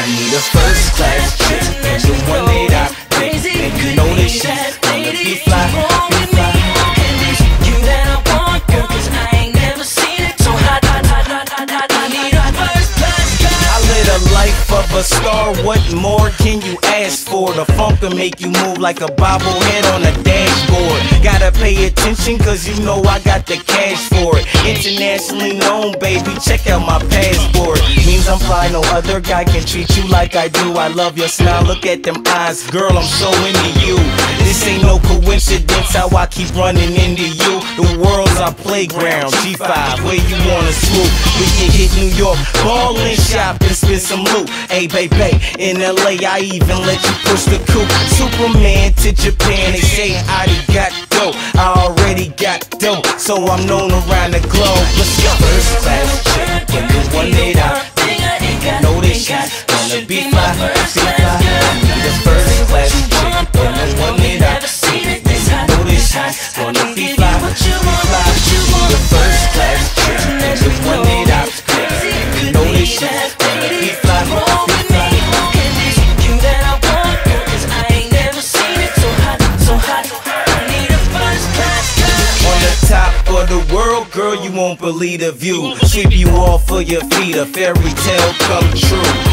I need a first class chick, and the one that I pick, and you know that she's gonna be fly, be fly. And it's you that I want, girl, 'cause I ain't never seen it so hot, hot, hot, hot, hot, hot. I need a first class girl. I live the life of a star, what more can you ask for? The funk will make you move like a bobblehead on a dashboard. Gotta pay attention, 'cause you know I got the cash for it. Internationally known, baby, check out my passport. Means I'm fly, no other guy can treat you like I do. I love your smile, look at them eyes, girl, I'm so into you. This ain't no coincidence how I keep running into you. The world's our playground, G5, where you wanna swoop. We can hit New York, ball and shop and spend some loot. Hey, baby, in LA, I even let you push the coupe. Superman to Japan, they say I got dope. I already got dope, so I'm known around the globe. Let's go. First class chick, and the one that I know that she's gonna be fly, be fly. The first class chick, and the one that I know that she's gonna be fly, be fly. The first class chick, and the one that I know that she's gonna be fly, be fly. Top of the world, girl, you won't believe the view. Sweep you off of your feet, a fairy tale come true.